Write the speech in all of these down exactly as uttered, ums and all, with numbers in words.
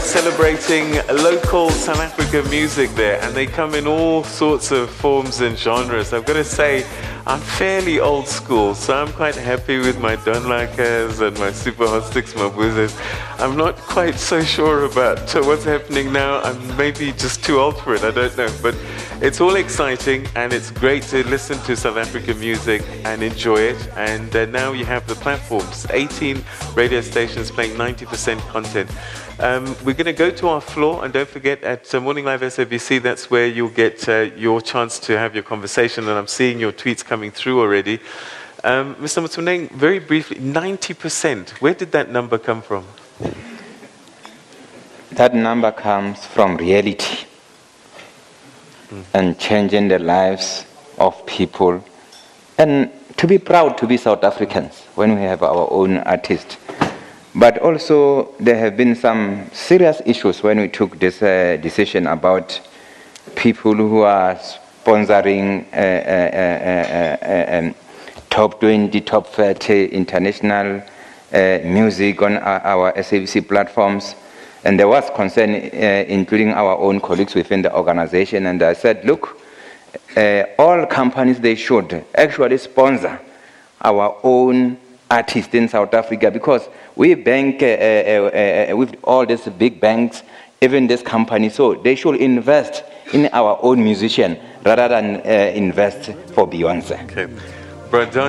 celebrating local South African music there, and they come in all sorts of forms and genres. I've got to say, I'm fairly old school, so I'm quite happy with my Don Lakas and my Super Hot Sticks Mabuzes. I'm not quite so sure about what's happening now. I'm maybe just too old for it, I don't know. But it's all exciting, and it's great to listen to South African music and enjoy it. And uh, now you have the platforms, eighteen radio stations playing ninety percent content. Um, we're going to go to our floor, and don't forget at uh, Morning Live S A B C, that's where you'll get uh, your chance to have your conversation, and I'm seeing your tweets coming through already. Um, Mister Motsoeneng, very briefly, ninety percent, where did that number come from? That number comes from reality mm. and changing the lives of people, and to be proud to be South Africans when we have our own artists. But also, there have been some serious issues when we took this uh, decision about people who are sponsoring uh, uh, uh, uh, um, top twenty, top thirty international uh, music on our, our S A B C platforms. And there was concern, uh, including our own colleagues within the organization. And I said, look, uh, all companies, they should actually sponsor our own artists in South Africa, because we bank uh, uh, uh, with all these big banks, even this company, so they should invest in our own musician rather than uh, invest for Beyonce. Okay, Brandon.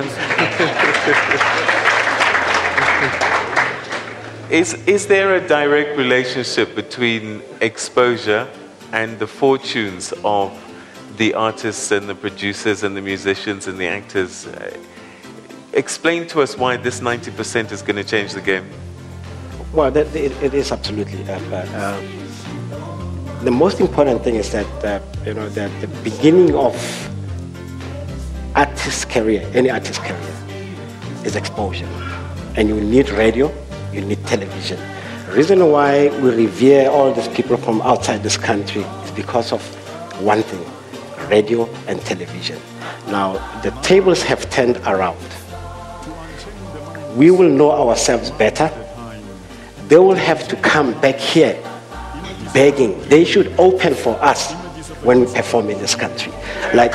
is is there a direct relationship between exposure and the fortunes of the artists and the producers and the musicians and the actors? Uh, Explain to us why this ninety percent is going to change the game. Well, that, it, it is absolutely. Uh, uh, um, the most important thing is that uh, you know that the beginning of artist's career, any artist's career, is exposure, and you need radio, you need television. The reason why we revere all these people from outside this country is because of one thing: radio and television. Now the tables have turned around. We will know ourselves better. They will have to come back here begging. They should open for us when we perform in this country. Like,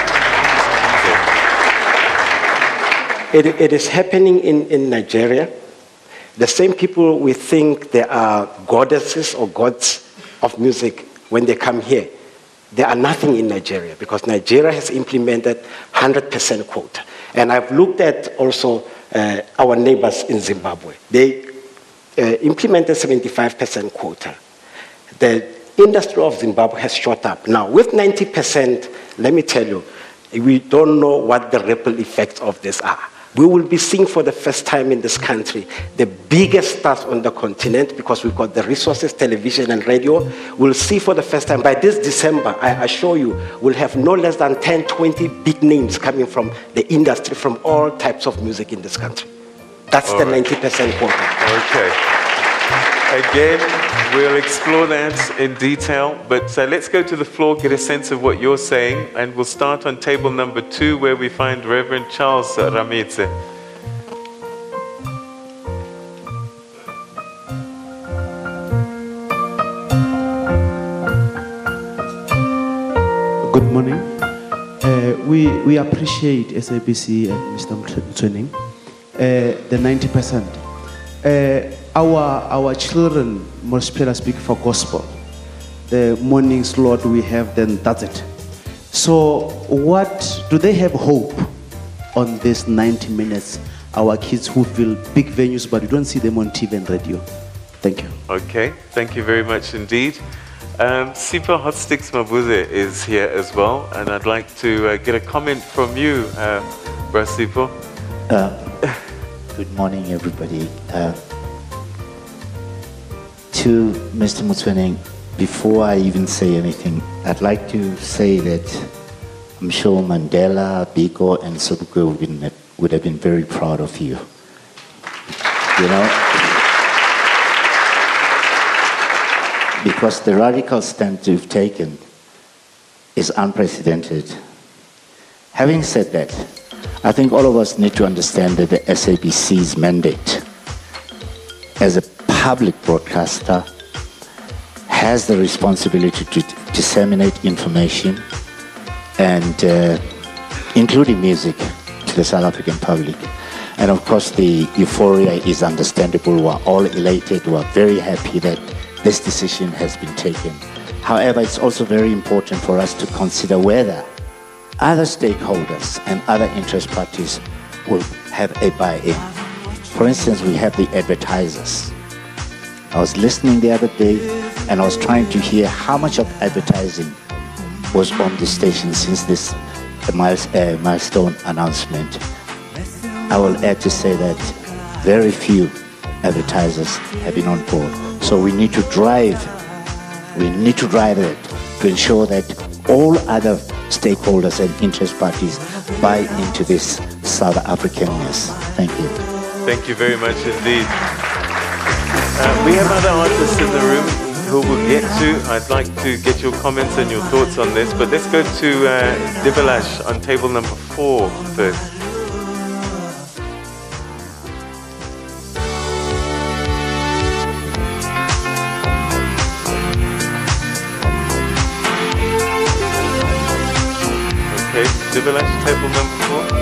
it, it is happening in, in Nigeria. The same people we think they are goddesses or gods of music, when they come here, they are nothing in Nigeria, because Nigeria has implemented one hundred percent quota. And I've looked at also uh, our neighbors in Zimbabwe. They uh, implemented seventy-five percent quota. The industry of Zimbabwe has shot up. Now, with ninety percent, let me tell you, we don't know what the ripple effects of this are. We will be seeing for the first time in this country the biggest stars on the continent, because we've got the resources, television and radio. We'll see for the first time, by this December, I assure you, we'll have no less than ten, twenty big names coming from the industry, from all types of music in this country. That's all the right. ninety percent quota. Okay. Again, we'll explore that in detail, but uh, let's go to the floor, get a sense of what you're saying, and we'll start on table number two, where we find Reverend Charles Ramitse. Good morning. Uh, we, we appreciate S A B C and Mister Motsoeneng, uh, the ninety percent. Uh, Our, our children must speak for gospel. The morning slot we have, then that's it. So what, do they have hope on this ninety minutes? Our kids who fill big venues, but we don't see them on T V and radio. Thank you. Okay, thank you very much indeed. Um, Super Hot Sticks Mabuze is here as well, and I'd like to uh, get a comment from you, uh, Brasipo. Uh, good morning, everybody. Uh, To Mister Motsoeneng, before I even say anything, I'd like to say that I'm sure Mandela, Biko, and Sobukwe would, been, would have been very proud of you. You know? Because the radical stance you've taken is unprecedented. Having said that, I think all of us need to understand that the S A B C's mandate as a public broadcaster has the responsibility to disseminate information, and uh, including music, to the South African public. And of course, the euphoria is understandable. We're all elated. We're very happy that this decision has been taken. However, it's also very important for us to consider whether other stakeholders and other interest parties will have a buy-in. For instance, we have the advertisers. I was listening the other day and I was trying to hear how much of advertising was on the station since this uh, milestone announcement. I will add to say that very few advertisers have been on board. So we need to drive, we need to drive it to ensure that all other stakeholders and interest parties buy into this South Africanness. Thank you. Thank you very much indeed. Uh, we have other artists in the room who we'll get to. I'd like to get your comments and your thoughts on this, but let's go to uh, Divalash on table number four first. Okay, Divalash, table number four.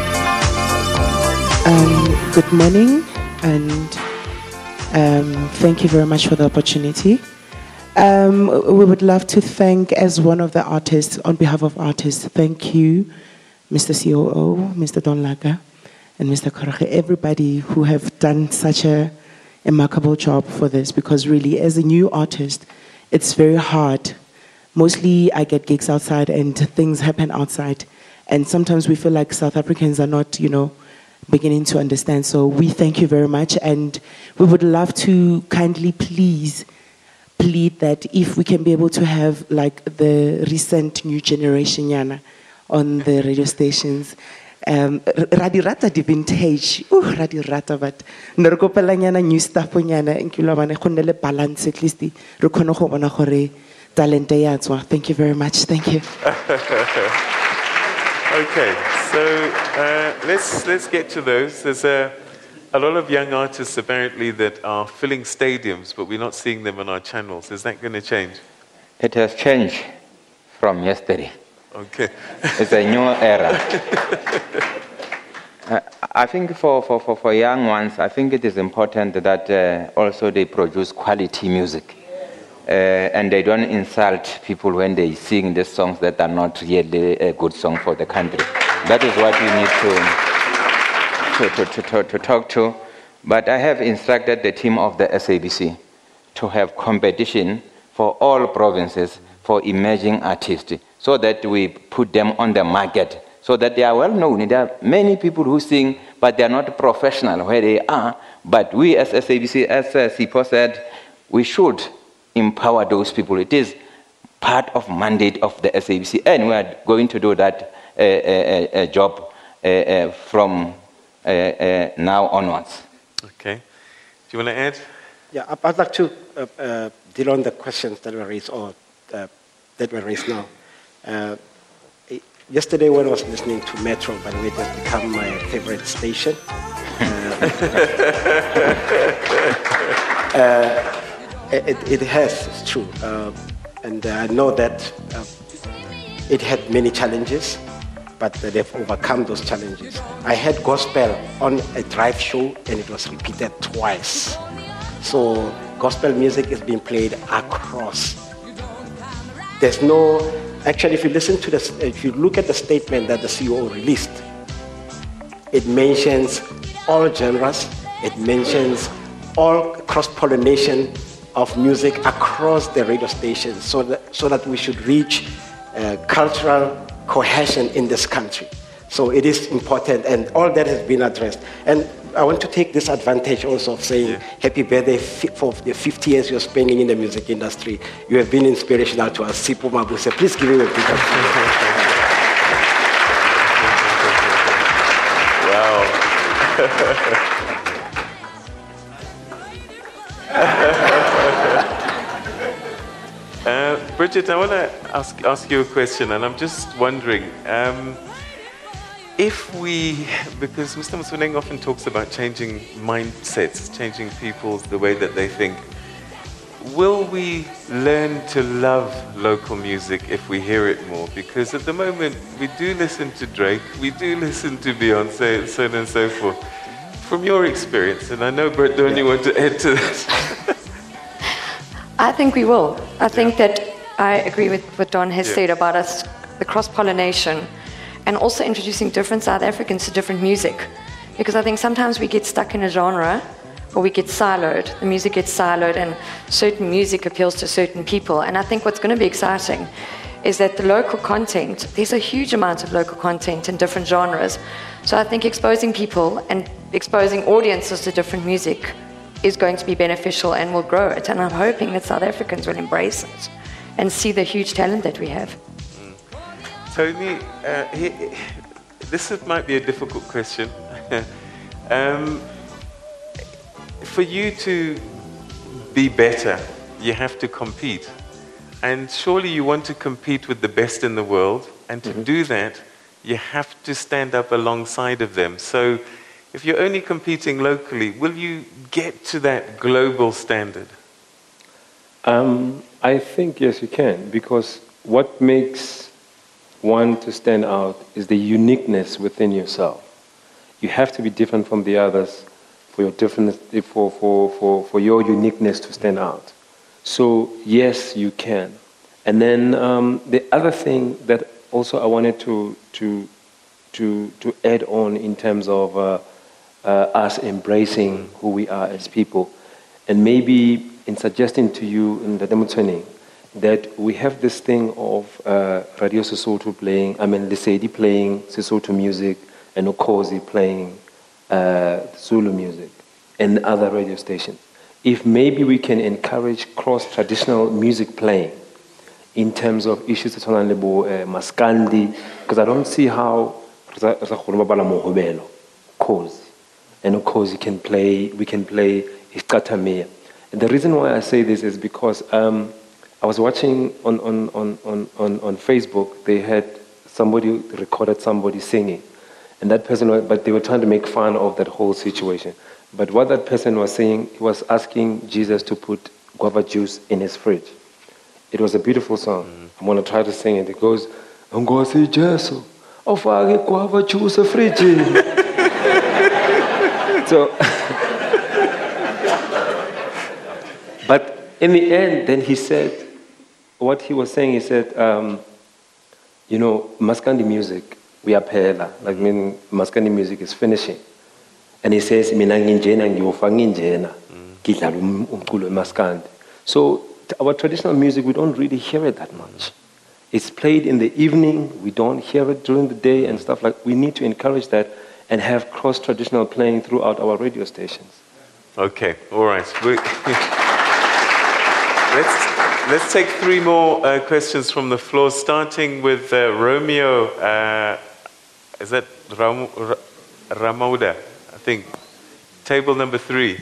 Um, good morning, and um, thank you very much for the opportunity. Um, we would love to thank, as one of the artists, on behalf of artists, thank you, Mister C O O, Mister Don Laka, and Mister Kgoroge, everybody who have done such a remarkable job for this, because really, as a new artist, it's very hard. Mostly, I get gigs outside and things happen outside, and sometimes we feel like South Africans are not, you know, beginning to understand. So we thank you very much, and we would love to kindly please plead that if we can be able to have like the recent new generation yana on the radio stations. Um, Radi rata di vintage, oh radi rata, but nrokopela nyana new stuff nyana inkilo bana khonele balance at least re khona go bona gore talent ya tswa. Thank you very much. Thank you. Okay, so uh, let's let's get to those. There's a, a lot of young artists apparently that are filling stadiums, but we're not seeing them on our channels. Is that going to change? It has changed from yesterday. Okay. It's a new era. uh, I think for, for, for, for young ones, I think it is important that uh, also they produce quality music. Uh, and they don't insult people when they sing the songs that are not really a good song for the country. That is what we need to, to, to, to, to talk to. But I have instructed the team of the S A B C to have competition for all provinces for emerging artists, so that we put them on the market, so that they are well known. There are many people who sing, but they are not professional where they are. But we as S A B C, as uh, Sipo said, we should empower those people. It is part of mandate of the S A B C, and we are going to do that uh, uh, uh, job uh, uh, from uh, uh, now onwards. Okay. Do you want to add? Yeah, I'd like to uh, uh, deal on the questions that were raised, or uh, that were raised now. Uh, yesterday when I was listening to Metro, by the way, it has become my favorite station. Uh, uh, It, it has, it's true. Uh, and I know that uh, it had many challenges, but they've overcome those challenges. I had gospel on a drive show and it was repeated twice. So gospel music is being played across. There's no, actually if you listen to this, if you look at the statement that the C E O released, it mentions all genres, it mentions all cross-pollination of music across the radio stations, so that, so that we should reach uh, cultural cohesion in this country. So it is important, and all that has been addressed. And I want to take this advantage also of saying, yeah, happy birthday for the fifty years you're spending in the music industry. You have been inspirational to us. Sipho Mabuse, please give him a big applause. Wow. Uh, Bridgete, I want to ask, ask you a question, and I'm just wondering, um, if we, because Mister Motsoeneng often talks about changing mindsets, changing people, the way that they think, will we learn to love local music if we hear it more? Because at the moment, we do listen to Drake, we do listen to Beyonce, and so on and so forth. From your experience, and I know, Brett, don't you want to add to that? I think we will. I think that I agree with what Don has Yeah. said about us, the cross-pollination, and also introducing different South Africans to different music. Because I think sometimes we get stuck in a genre, or we get siloed, the music gets siloed, and certain music appeals to certain people. And I think what's going to be exciting is that the local content, there's a huge amount of local content in different genres. So I think exposing people and exposing audiences to different music is going to be beneficial and will grow it. And I'm hoping that South Africans will embrace it and see the huge talent that we have. Mm. Tony, uh, he, this is, might be a difficult question. um, for you to be better, you have to compete. And surely you want to compete with the best in the world, and to mm-hmm. do that, you have to stand up alongside of them. So if you're only competing locally, will you get to that global standard? Um, I think, yes, you can, because what makes one to stand out is the uniqueness within yourself. You have to be different from the others for your difference, for, for, for, for your uniqueness to stand out. So yes, you can. And then um, the other thing that also I wanted to to to to add on in terms of uh, uh, us embracing who we are as people, and maybe in suggesting to you in the Motsoeneng that we have this thing of uh, Radio Sesotho playing, I mean Lesedi playing Sesotho music, and Okozi playing uh, Zulu music, and other radio stations. If maybe we can encourage cross-traditional music playing in terms of issues that are uh, Maskandi, because I don't see how Kozi and Okozi can play, we can play Iskatamea. And the reason why I say this is because um, I was watching on, on, on, on, on, on Facebook, they had somebody recorded somebody singing, and that person, but they were trying to make fun of that whole situation. But what that person was saying, he was asking Jesus to put guava juice in his fridge. It was a beautiful song. Mm-hmm. I'm going to try to sing it. It goes, Ngosi Jesu, ofake guava juice a fridge. So, but in the end, then he said, what he was saying, he said, um, you know, Maskandi music, we are pela. Like, I mean, Maskandi music is finishing. And he says, mina nginjena ngiyofa nginjena ngidlala umculo emaskandi. So our traditional music, we don't really hear it that much. It's played in the evening, we don't hear it during the day and stuff like. We need to encourage that and have cross-traditional playing throughout our radio stations. Okay, all right. let's, let's take three more uh, questions from the floor, starting with uh, Romeo. Uh, is that Ram Ra Ramoda? I think. Table number three.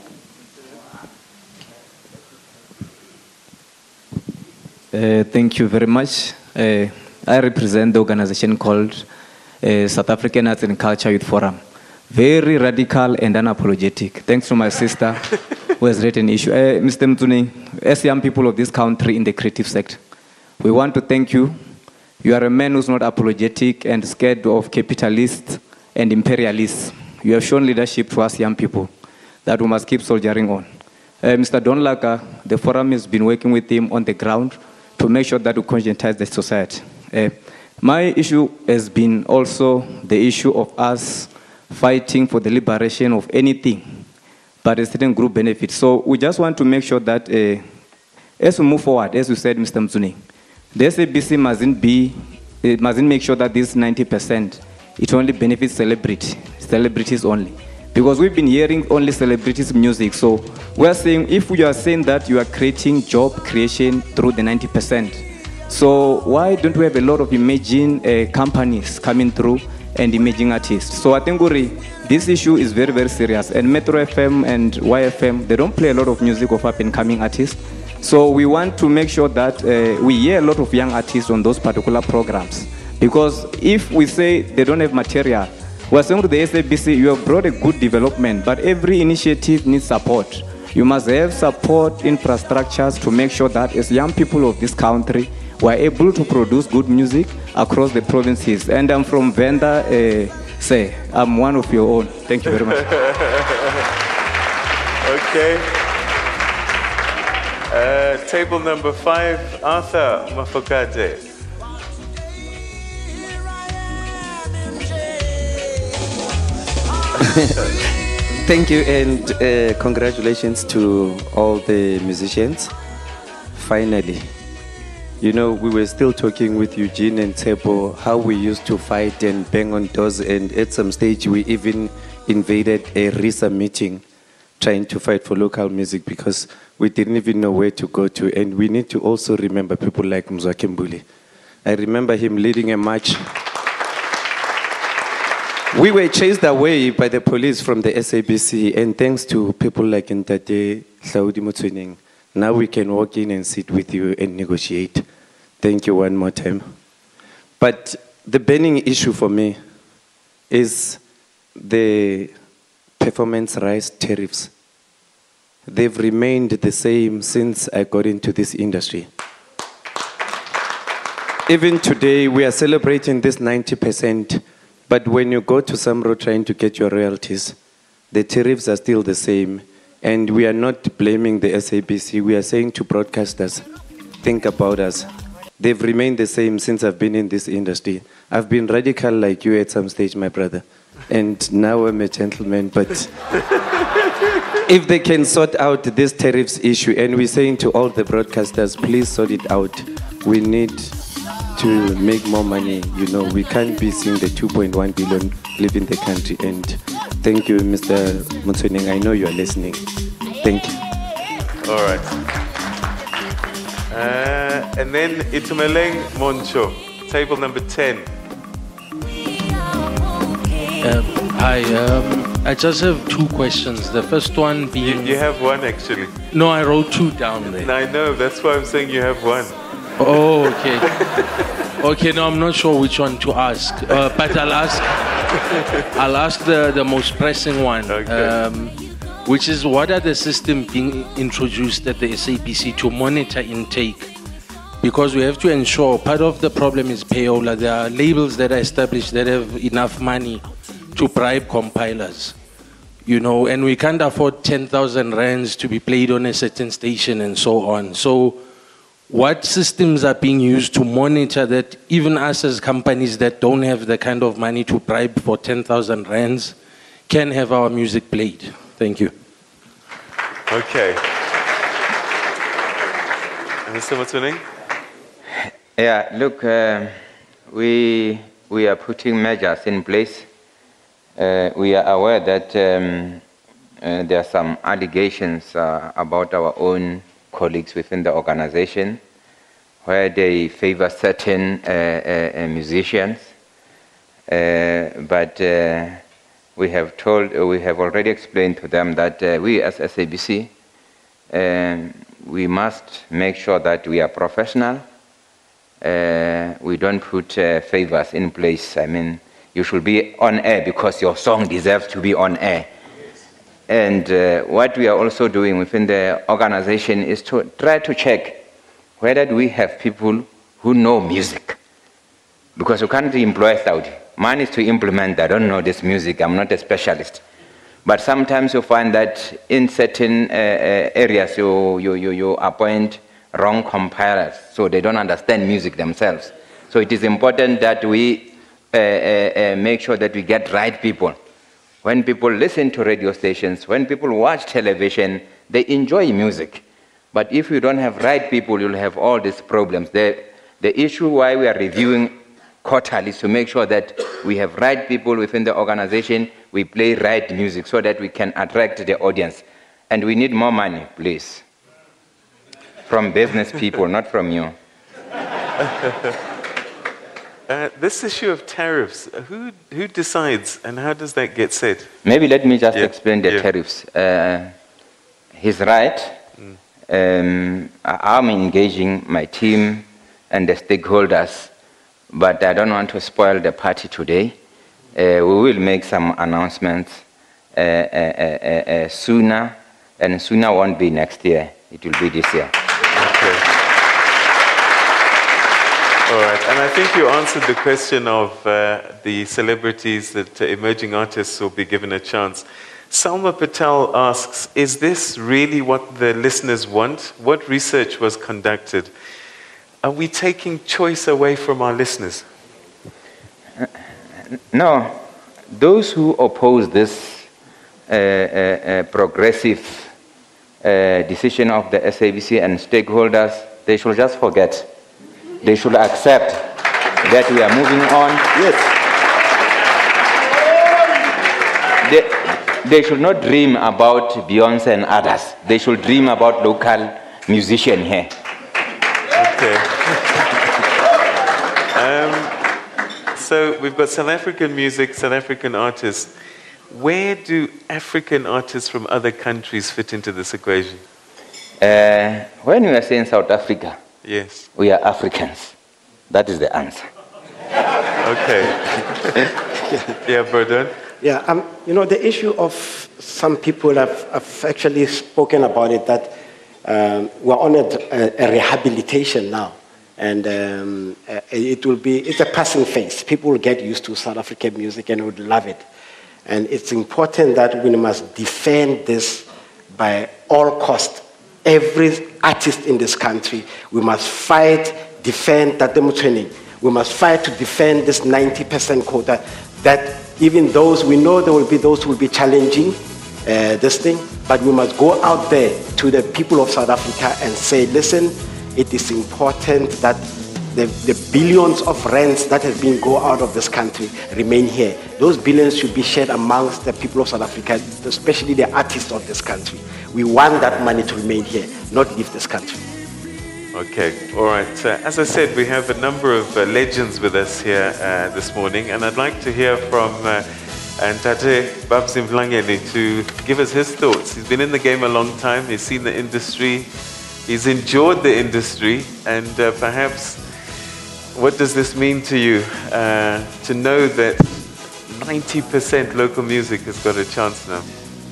Uh, thank you very much. Uh, I represent the organization called uh, South African Arts and Culture Youth Forum. Very radical and unapologetic. Thanks to my sister who has written an issue. Uh, Mister Motsoeneng, as young people of this country in the creative sector, we want to thank you. You are a man who's not apologetic and scared of capitalists and imperialists. You have shown leadership to us young people that we must keep soldiering on. Uh, Mister Don Laka, the forum has been working with him on the ground to make sure that we conscientize the society. Uh, my issue has been also the issue of us fighting for the liberation of anything, but a certain group benefit. So we just want to make sure that uh, as we move forward, as you said, Mister Motsoeneng, the S A B C mustn't be, it mustn't make sure that this ninety percent, it only benefits celebrity, celebrities only. Because we've been hearing only celebrities music. So we're saying, if you are saying that you are creating job creation through the ninety percent, so why don't we have a lot of emerging uh, companies coming through and emerging artists? So I think Uri, this issue is very, very serious. And Metro F M and Y F M, they don't play a lot of music of up-and-coming artists. So we want to make sure that uh, we hear a lot of young artists on those particular programs. Because if we say they don't have material, we're saying to the S A B C, you have brought a good development, but every initiative needs support. You must have support infrastructures to make sure that as young people of this country, we are able to produce good music across the provinces. And I'm from Venda, uh, say, I'm one of your own. Thank you very much. Okay. Uh, table number five, Arthur Mafokate. Thank you, and uh, congratulations to all the musicians. Finally, you know, we were still talking with Eugene and Tebo how we used to fight and bang on doors, and at some stage we even invaded a RISA meeting trying to fight for local music because we didn't even know where to go to. And we need to also remember people like Mzwakembuli. I remember him leading a march. We were chased away by the police from the S A B C, and thanks to people like Ntate Hlaudi Motsoeneng, now we can walk in and sit with you and negotiate. Thank you one more time. But the burning issue for me is the performance rights tariffs. They've remained the same since I got into this industry. Even today, we are celebrating this ninety percent, but when you go to Samro trying to get your royalties, the tariffs are still the same. And we are not blaming the S A B C. We are saying to broadcasters, think about us. They've remained the same since I've been in this industry. I've been radical like you at some stage, my brother. And now I'm a gentleman, but if they can sort out this tariffs issue, and we're saying to all the broadcasters, please sort it out. We need to make more money. You know, we can't be seeing the two point one billion live in the country. And thank you, Mister Motsoeneng. I know you are listening. Thank you. All right. Uh, and then Itumeleng Moncho, table number ten. Um, hi, um, I just have two questions. The first one being... You, you have one, actually. No, I wrote two down there. I know, that's why I'm saying you have one. Oh, okay. Okay, no, I'm not sure which one to ask. Uh, but I'll ask I'll ask the, the most pressing one, okay. um, which is what are the systems being introduced at the S A B C to monitor intake? Because we have to ensure, part of the problem is payola. There are labels that are established that have enough money to bribe compilers, you know, and we can't afford ten thousand rands to be played on a certain station and so on. So what systems are being used to monitor that even us as companies that don't have the kind of money to bribe for ten thousand rands can have our music played? Thank you. Okay. Mister Motsoeneng? Yeah, look, uh, we, we are putting measures in place. Uh, we are aware that um, uh, there are some allegations uh, about our own colleagues within the organization where they favor certain uh, uh, musicians. Uh, but uh, we have told, uh, we have already explained to them that uh, we as S A B C, um, we must make sure that we are professional. Uh, we don't put uh, favors in place. I mean, you should be on air because your song deserves to be on air. And uh, what we are also doing within the organization is to try to check whether we have people who know music. Because you can't employ Hlaudi. Mine is to implement. I don't know this music. I'm not a specialist. But sometimes you find that in certain uh, uh, areas you, you, you, you appoint wrong compilers, so they don't understand music themselves. So it is important that we uh, uh, uh, make sure that we get right people. When people listen to radio stations, when people watch television, they enjoy music. But if you don't have right people, you'll have all these problems. The, the issue why we are reviewing quarterly is to make sure that we have right people within the organization, we play right music so that we can attract the audience. And we need more money, please. From business people, not from you. Uh, this issue of tariffs, who, who decides and how does that get said? Maybe let me just yeah. explain the yeah. tariffs. Uh, he's right. Mm. Um, I'm engaging my team and the stakeholders, but I don't want to spoil the party today. Uh, we will make some announcements uh, uh, uh, uh, sooner And sooner won't be next year, it will be this year. Okay. All right, and I think you answered the question of uh, the celebrities that uh, emerging artists will be given a chance. Salma Patel asks, is this really what the listeners want? What research was conducted? Are we taking choice away from our listeners? Uh, no. Those who oppose this uh, uh, uh, progressive uh, decision of the S A B C and stakeholders, they should just forget. They should accept that we are moving on. Yes. They, they should not dream about Beyonce and others. They should dream about local musicians here. Okay. um, so we've got South African music, South African artists. Where do African artists from other countries fit into this equation? Uh, when we are saying South Africa, yes, we are Africans. That is the answer. Okay. Yeah, Brodon? Yeah, um, you know, the issue of some people have, have actually spoken about it, that um, we're on a, a, a rehabilitation now. And um, uh, it will be, it's a passing phase. People will get used to South African music and would love it. And it's important that we must defend this by all costs. Every artist in this country, we must fight, defend that Motsoeneng. We must fight to defend this ninety percent quota, that even those, we know there will be those who will be challenging uh, this thing, but we must go out there to the people of South Africa and say, listen, it is important that the, the billions of rands that have been go out of this country remain here. Those billions should be shared amongst the people of South Africa, especially the artists of this country. We want that money to remain here, not leave this country. Okay, all right. Uh, as I said, we have a number of uh, legends with us here uh, this morning, and I'd like to hear from uh, Ntate Babsim Mlangeni to give us his thoughts. He's been in the game a long time, he's seen the industry, he's enjoyed the industry, and uh, perhaps what does this mean to you uh, to know that ninety percent local music has got a chance now?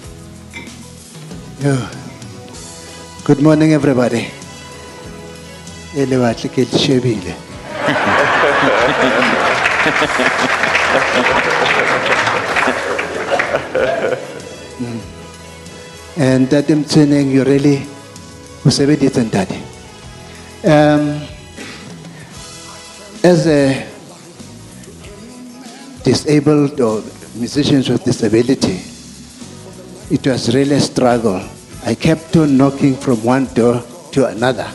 Yeah. Good morning, everybody. Mm. And that I'm saying you really usebenzisa ndadi. Um as a disabled or musicians with disability, it was really a struggle. I kept on knocking from one door to another,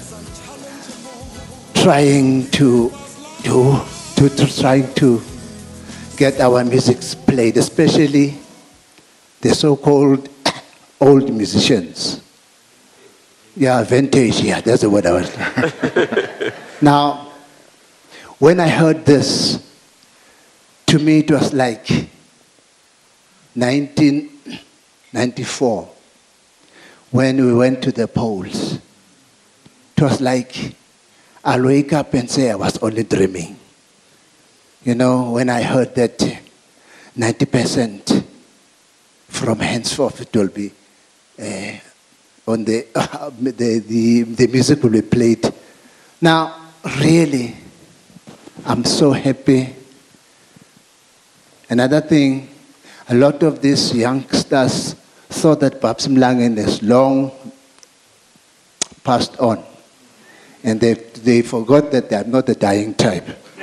trying to do, to, to trying to get our music played, especially the so-called old musicians. Yeah, vintage, yeah, that's the word I was. Now, when I heard this, to me it was like nineteen ninety-four, when we went to the polls. It was like I'll wake up and say I was only dreaming. You know, when I heard that ninety percent from henceforth it will be uh, on the, uh, the, the, the music will be played. Now, really, I'm so happy. Another thing, a lot of these youngsters thought that Babsim Mlangeni is long passed on. And they, they forgot that they are not a dying type.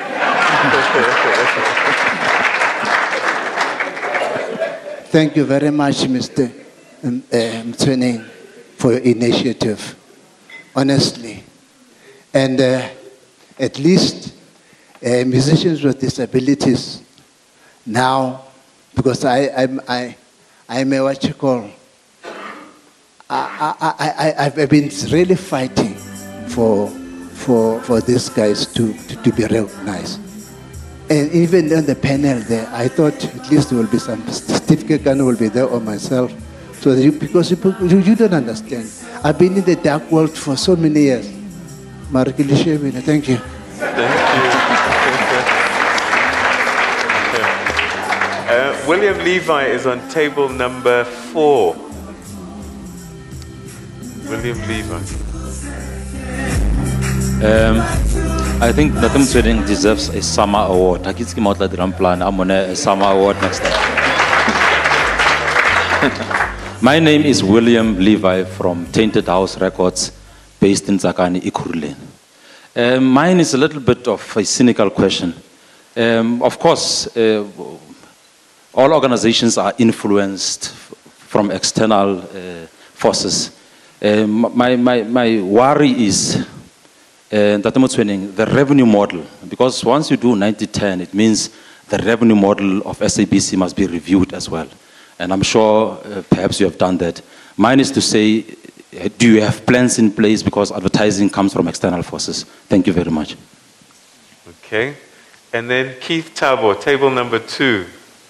Thank you very much, Mister Motsoeneng, for your initiative, honestly. And uh, at least uh, musicians with disabilities now, because I, I'm, I, I'm a what you call, I, I, I, I've been really fighting for, for, for these guys to, to, to be recognized. And even on the panel there, I thought at least there will be some certificate gun will be there or myself. So that you, because you, you don't understand. I've been in the dark world for so many years. Thank you. Thank you. uh, William Levi is on table number four. William Levi. Um, I think Ndoro Motsoeneng deserves a summer award. Hakitski Mautla Dramplan, I'm on a summer award next time. My name is William Levi from Tainted House Records, based in Zakani, Ekurhuleni. Uh, mine is a little bit of a cynical question. Um, of course, uh, all organizations are influenced from external uh, forces. Uh, my, my, my worry is uh, Ndoro Motsoeneng, the revenue model, because once you do ninety ten, it means the revenue model of S A B C must be reviewed as well. And I'm sure uh, perhaps you have done that. Mine is to say, do you have plans in place, because advertising comes from external forces? Thank you very much. Okay. And then Keith Tabo, table number two.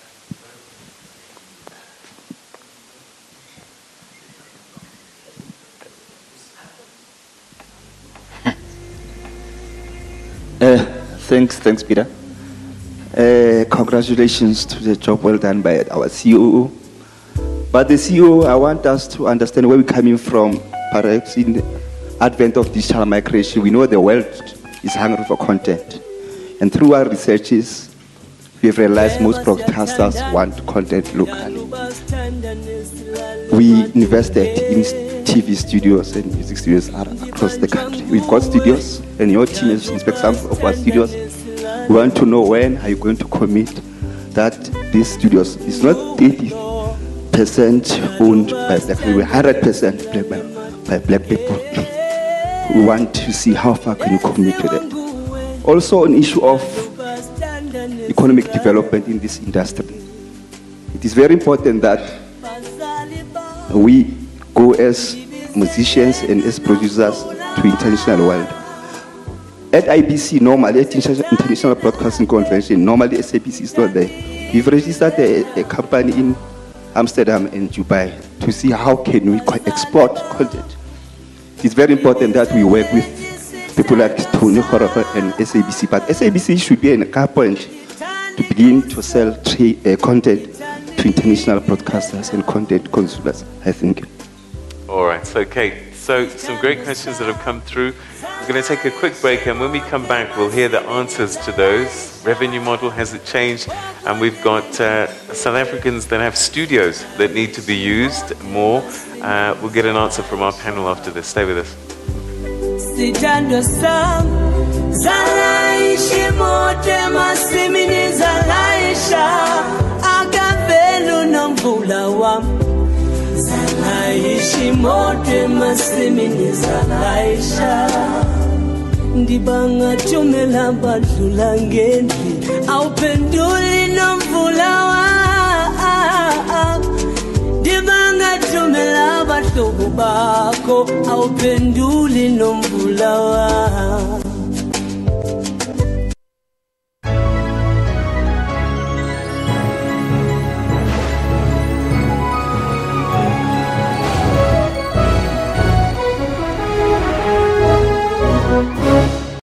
Uh, thanks, thanks, Peter. Uh, congratulations to the job well done by our C O O. But the C O O, I want us to understand where we're coming from. Perhaps in the advent of digital migration, we know the world is hungry for content. And through our researches, we have realized most broadcasters want content locally. We invested in T V studios and music studios across the country. We've got studios, and your team has inspected some of our studios. We want to know when are you going to commit that these studios is not eighty percent owned by black people, one hundred percent by, by black people. We want to see how far can you commit to that. Also, an issue of economic development in this industry. It is very important that we go as musicians and as producers to international world. At I B C, normally, at International Broadcasting Convention, normally S A B C is not there. We've registered a, a company in Amsterdam and Dubai to see how can we export content. It's very important that we work with people like Tony Kgoroge and S A B C, but S A B C should be in a car point to begin to sell uh, content to international broadcasters and content consumers, I think. All right, so Kate, so some great questions that have come through. We're going to take a quick break, and when we come back, we'll hear the answers to those. Revenue model, has it changed? And we've got uh, South Africans that have studios that need to be used more. Uh, we'll get an answer from our panel after this. Stay with us. Ndibanga tumela badlula ngendli awuphenduli nomvula wa Ndibanga tumela badlubu bakho awuphenduli nomvula wa